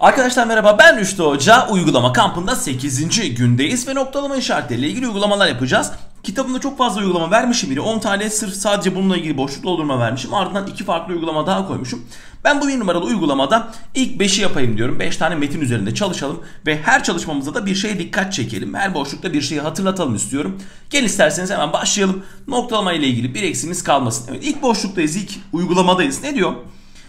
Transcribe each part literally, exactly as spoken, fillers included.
Arkadaşlar merhaba, ben Rüştü Hoca. Uygulama kampında sekizinci gündeyiz ve noktalama işaretleriyle ilgili uygulamalar yapacağız. Kitabımda çok fazla uygulama vermişim. Biri on tane sırf sadece bununla ilgili boşluk doldurma vermişim. Ardından iki farklı uygulama daha koymuşum. Ben bu bir numaralı uygulamada ilk beşi yapayım diyorum. beş tane metin üzerinde çalışalım ve her çalışmamızda da bir şeye dikkat çekelim. Her boşlukta bir şeyi hatırlatalım istiyorum. Gel isterseniz hemen başlayalım. Noktalama ile ilgili bir eksimiz kalmasın. Evet, ilk boşluktayız, ilk uygulamadayız. Ne diyor?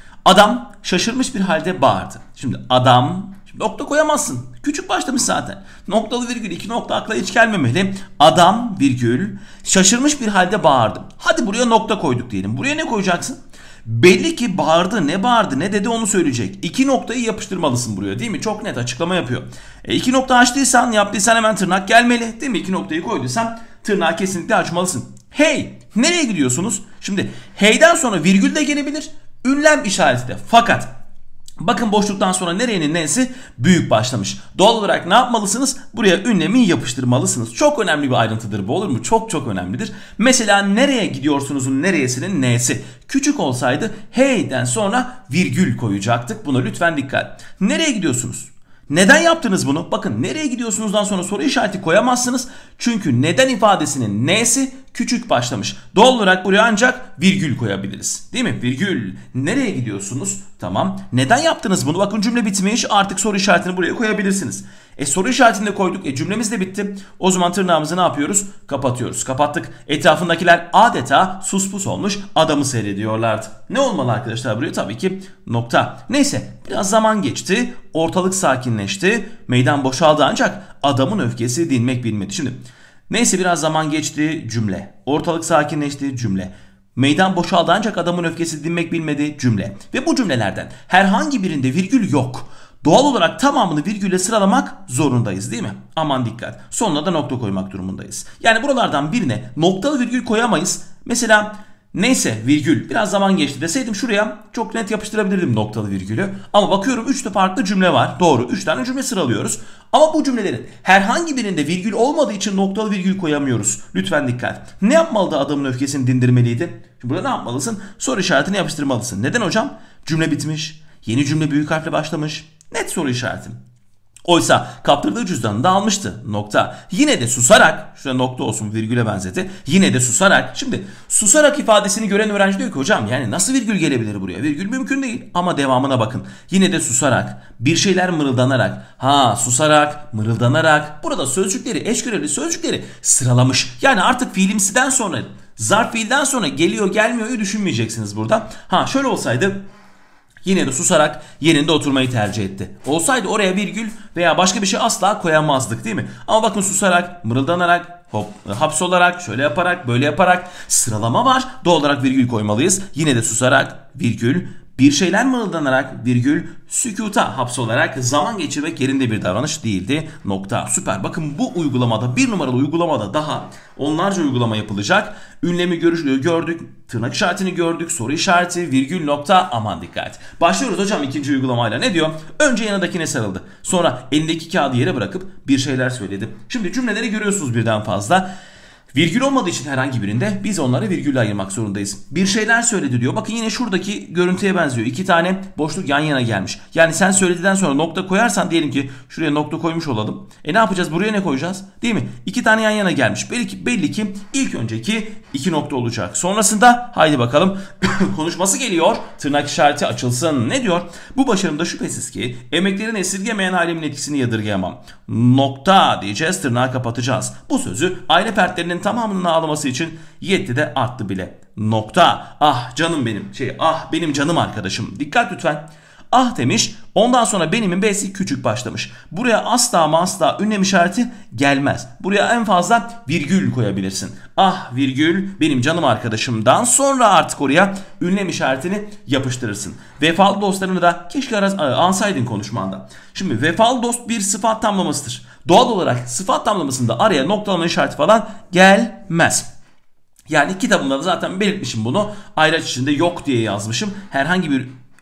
Adam şaşırmış bir halde bağırdı. Şimdi adam, şimdi nokta koyamazsın. Küçük başlamış zaten. Noktalı virgül iki nokta akla hiç gelmemeli. Adam virgül şaşırmış bir halde bağırdı. Hadi buraya nokta koyduk diyelim. Buraya ne koyacaksın? Belli ki bağırdı, ne bağırdı, ne dedi onu söyleyecek. İki noktayı yapıştırmalısın buraya, değil mi? Çok net açıklama yapıyor. E iki nokta açtıysan, yaptıysan hemen tırnak gelmeli. Değil mi? İki noktayı koyduysan tırnağı kesinlikle açmalısın. Hey, nereye gidiyorsunuz? Şimdi hey'den sonra virgül de gelebilir. Ünlem işareti de. Fakat bakın boşluktan sonra nerenin nesi büyük başlamış. Doğal olarak ne yapmalısınız? Buraya ünlemi yapıştırmalısınız. Çok önemli bir ayrıntıdır bu, olur mu? Çok çok önemlidir. Mesela nereye gidiyorsunuzun neresinin n'si küçük olsaydı hey'den sonra virgül koyacaktık. Buna lütfen dikkat. Nereye gidiyorsunuz? Neden yaptınız bunu? Bakın, nereye gidiyorsunuzdan sonra soru işareti koyamazsınız. Çünkü neden ifadesinin n'si küçük başlamış. Doğal olarak buraya ancak virgül koyabiliriz. Değil mi? Virgül. Nereye gidiyorsunuz? Tamam. Neden yaptınız bunu? Bakın cümle bitmiş. Artık soru işaretini buraya koyabilirsiniz. E soru işaretini de koyduk. E cümlemiz de bitti. O zaman tırnağımızı ne yapıyoruz? Kapatıyoruz. Kapattık. Etrafındakiler adeta suspus olmuş adamı seyrediyorlardı. Ne olmalı arkadaşlar buraya? Tabii ki nokta. Neyse, biraz zaman geçti. Ortalık sakinleşti. Meydan boşaldı ancak adamın öfkesi dinmek bilmedi. Şimdi neyse, biraz zaman geçti cümle. Ortalık sakinleşti cümle. Meydan boşaldı ancak adamın öfkesi dinmek bilmedi cümle. Ve bu cümlelerden herhangi birinde virgül yok. Doğal olarak tamamını virgülle sıralamak zorundayız, değil mi? Aman dikkat. Sonuna da nokta koymak durumundayız. Yani buralardan birine noktalı virgül koyamayız. Mesela neyse virgül biraz zaman geçti deseydim şuraya çok net yapıştırabilirdim noktalı virgülü. Ama bakıyorum üç de farklı cümle var. Doğru, üç tane cümle sıralıyoruz. Ama bu cümlelerin herhangi birinde virgül olmadığı için noktalı virgül koyamıyoruz. Lütfen dikkat. Ne yapmalıdı, adamın öfkesini dindirmeliydi? Şimdi burada ne yapmalısın? Soru işaretini yapıştırmalısın. Neden hocam? Cümle bitmiş. Yeni cümle büyük harfle başlamış. Net soru işareti. Oysa kaptırdığı cüzdanını da almıştı. Nokta. Yine de susarak, şurada nokta olsun, virgüle benzeti. Yine de susarak. Şimdi susarak ifadesini gören öğrenci diyor ki hocam yani nasıl virgül gelebilir buraya? Virgül mümkün değil. Ama devamına bakın. Yine de susarak, bir şeyler mırıldanarak, ha susarak, mırıldanarak. Burada sözcükleri, eş görevli sözcükleri sıralamış. Yani artık fiilimsiden sonra, zarf fiilden sonra geliyor gelmiyor'yu düşünmeyeceksiniz burada. Ha şöyle olsaydı, yine de susarak yerinde oturmayı tercih etti. Olsaydı oraya virgül veya başka bir şey asla koyamazdık, değil mi? Ama bakın susarak, mırıldanarak, hop, hapsolarak, şöyle yaparak, böyle yaparak sıralama var. Doğal olarak virgül koymalıyız. Yine de susarak, virgül, bir şeyler mırıldanarak, virgül, sükuta hapsolarak zaman geçirmek yerinde bir davranış değildi. Nokta. Süper. Bakın bu uygulamada, bir numaralı uygulamada daha onlarca uygulama yapılacak. Ünlemi görüşlüğü gördük. Tırnak işaretini gördük. Soru işareti, virgül, nokta. Aman dikkat. Başlıyoruz hocam ikinci uygulamayla. Ne diyor? Önce yanındakine sarıldı. Sonra elindeki kağıdı yere bırakıp bir şeyler söyledi. Şimdi cümleleri görüyorsunuz birden fazla. Virgül olmadığı için herhangi birinde biz onları virgülle ayırmak zorundayız. Bir şeyler söyledi diyor. Bakın yine şuradaki görüntüye benziyor. İki tane boşluk yan yana gelmiş. Yani sen söyledikten sonra nokta koyarsan, diyelim ki şuraya nokta koymuş olalım. E ne yapacağız? Buraya ne koyacağız? Değil mi? İki tane yan yana gelmiş. Belli ki, belli ki ilk önceki iki nokta olacak. Sonrasında haydi bakalım konuşması geliyor. Tırnak işareti açılsın. Ne diyor? Bu başarımda şüphesiz ki emeklerini esirgemeyen ailemin etkisini yadırgayamam. Nokta diyeceğiz. Tırnağı kapatacağız. Bu sözü aile fertlerinin tamamının ağlaması için yetti de arttı bile. Nokta. Ah canım benim. Şey ah benim canım arkadaşım. Dikkat lütfen. Ah demiş. Ondan sonra benimin B'si küçük başlamış. Buraya asla ama asla ünlem işareti gelmez. Buraya en fazla virgül koyabilirsin. Ah virgül benim canım arkadaşımdan sonra artık oraya ünlem işaretini yapıştırırsın. Vefalı dostlarını da keşke ansaydın konuşmanda. Şimdi vefalı dost bir sıfat tamlamasıdır. Doğal olarak sıfat tamlamasında araya noktalama işareti falan gelmez. Yani kitabımda da zaten belirtmişim bunu. Ayraç içinde yok diye yazmışım. Herhangi bir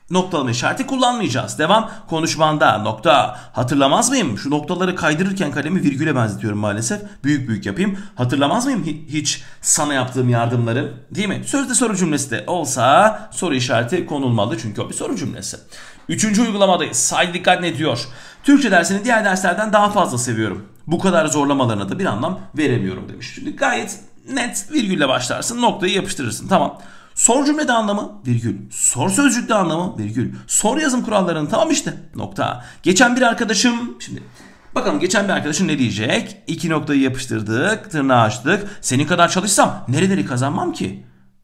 noktalama işareti kullanmayacağız. Devam. Konuşmanda nokta. Hatırlamaz mıyım? Şu noktaları kaydırırken kalemi virgüle benzetiyorum maalesef. Büyük büyük yapayım. Hatırlamaz mıyım hiç sana yaptığım yardımları? Değil mi? Sözde soru cümlesi de olsa soru işareti konulmalı. Çünkü o bir soru cümlesi. Üçüncü uygulamadayız. Haydi dikkat ne diyor? Türkçe dersini diğer derslerden daha fazla seviyorum. Bu kadar zorlamalarına da bir anlam veremiyorum demiş. Şimdi gayet net virgülle başlarsın. Noktayı yapıştırırsın. Tamam. Sor cümlede anlamı virgül. Sor sözcükte anlamı virgül. Sor yazım kurallarını tamam işte nokta. Geçen bir arkadaşım şimdi bakalım geçen bir arkadaşım ne diyecek? İki noktayı yapıştırdık, tırnağı açtık. Senin kadar çalışsam nereleri kazanmam ki?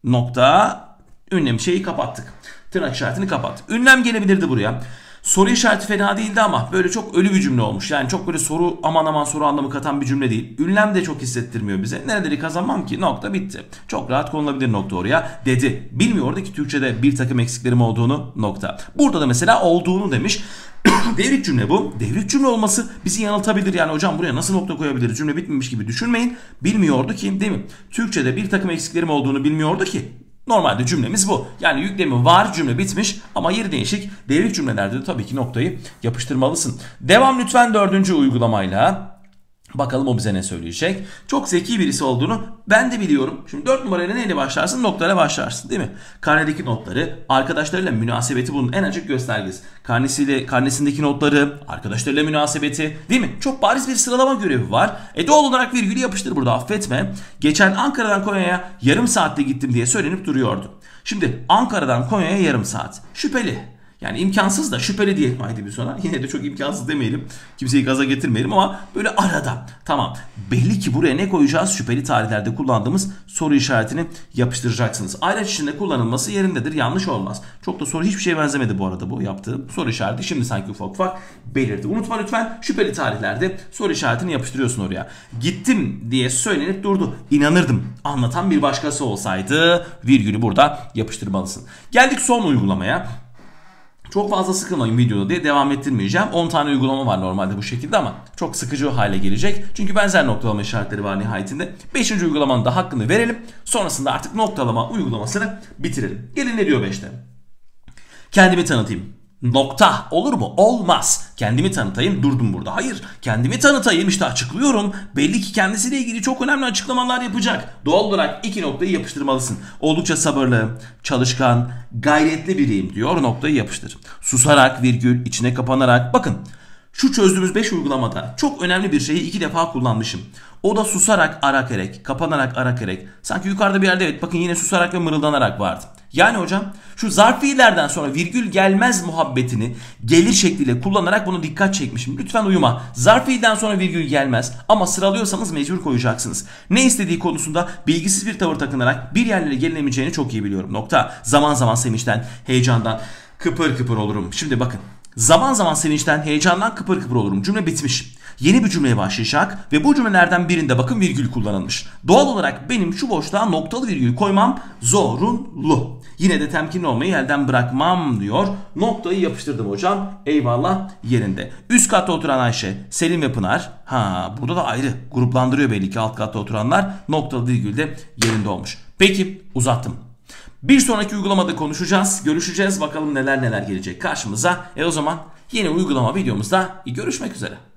Nokta. Ünlem şeyi kapattık. Tırnak işaretini kapattık. Ünlem gelebilirdi buraya. Soru işareti fena değildi ama böyle çok ölü bir cümle olmuş. Yani çok böyle soru aman aman soru anlamı katan bir cümle değil. Ünlem de çok hissettirmiyor bize. Nereleri kazanmam ki? Nokta bitti. Çok rahat konulabilir nokta oraya dedi. Bilmiyordu ki Türkçe'de bir takım eksiklerim olduğunu nokta. Burada da mesela olduğunu demiş. Devrik cümle bu. Devrik cümle olması bizi yanıltabilir. Yani hocam buraya nasıl nokta koyabiliriz? Cümle bitmemiş gibi düşünmeyin. Bilmiyordu ki değil mi? Türkçe'de bir takım eksiklerim olduğunu bilmiyordu ki. Normalde cümlemiz bu. Yani yüklemi var, cümle bitmiş ama yeri değişik. Devrik cümlelerde de tabii ki noktayı yapıştırmalısın. Devam lütfen dördüncü uygulamayla. Bakalım o bize ne söyleyecek. Çok zeki birisi olduğunu ben de biliyorum. Şimdi dört numarayla neyle başlarsın? Notlarla başlarsın değil mi? Karnedeki notları, arkadaşlarıyla münasebeti bunun en açık göstergesi. Karnesiyle, karnesindeki notları, arkadaşlarıyla münasebeti değil mi? Çok bariz bir sıralama görevi var. E doğal olarak virgülü yapıştır burada affetme. Geçen Ankara'dan Konya'ya yarım saatte gittim diye söylenip duruyordu. Şimdi Ankara'dan Konya'ya yarım saat. Şüpheli. Yani imkansız da şüpheli diyelim haydi bir sonra. Yine de çok imkansız demeyelim. Kimseyi gaza getirmeyelim ama böyle arada. Tamam. Belli ki buraya ne koyacağız? Şüpheli tarihlerde kullandığımız soru işaretini yapıştıracaksınız. Ayraç içinde kullanılması yerindedir. Yanlış olmaz. Çok da soru hiçbir şeye benzemedi bu arada bu yaptığım soru işareti. Şimdi sanki ufak ufak belirdi. Unutma lütfen şüpheli tarihlerde soru işaretini yapıştırıyorsun oraya. Gittim diye söylenip durdu. İnanırdım. Anlatan bir başkası olsaydı virgülü burada yapıştırmalısın. Geldik son uygulamaya. Çok fazla sıkılmayın videoda diye devam ettirmeyeceğim. on tane uygulama var normalde bu şekilde ama çok sıkıcı hale gelecek. Çünkü benzer noktalama işaretleri var nihayetinde. beşinci uygulamanın da hakkını verelim. Sonrasında artık noktalama uygulamasını bitirelim. Gelin ne diyor beşte? Kendimi tanıtayım. Nokta olur mu? Olmaz. Kendimi tanıtayım. Durdum burada. Hayır. Kendimi tanıtayım. İşte açıklıyorum. Belli ki kendisiyle ilgili çok önemli açıklamalar yapacak. Doğal olarak iki noktayı yapıştırmalısın. Oldukça sabırlı, çalışkan, gayretli biriyim diyor. Noktayı yapıştır. Susarak, virgül, içine kapanarak. Bakın şu çözdüğümüz beş uygulamada çok önemli bir şeyi iki defa kullanmışım. O da susarak, arak erek, kapanarak, arak erek. Sanki yukarıda bir yerde evet bakın yine susarak ve mırıldanarak vardı. Yani hocam şu zarf fiillerden sonra virgül gelmez muhabbetini gelir şekliyle kullanarak bunu dikkat çekmişim. Lütfen uyuma. Zarf fiilden sonra virgül gelmez ama sıralıyorsanız mecbur koyacaksınız. Ne istediği konusunda bilgisiz bir tavır takınarak bir yerlere gelinemeyeceğini çok iyi biliyorum. Nokta. Zaman zaman sevinçten, heyecandan kıpır kıpır olurum. Şimdi bakın. Zaman zaman sevinçten, heyecandan kıpır kıpır olurum. Cümle bitmiş. Yeni bir cümleye başlayacak ve bu cümlelerden birinde bakın virgül kullanılmış. Doğal olarak benim şu boşluğa noktalı virgül koymam zorunlu. Yine de temkinli olmayı elden bırakmam diyor. Noktayı yapıştırdım hocam. Eyvallah yerinde. Üst katta oturan Ayşe, Selim ve Pınar. Ha burada da ayrı gruplandırıyor belli ki alt katta oturanlar. Noktalı virgül de yerinde olmuş. Peki uzattım. Bir sonraki uygulamada konuşacağız, görüşeceğiz. Bakalım neler neler gelecek karşımıza. E o zaman yeni uygulama videomuzda görüşmek üzere.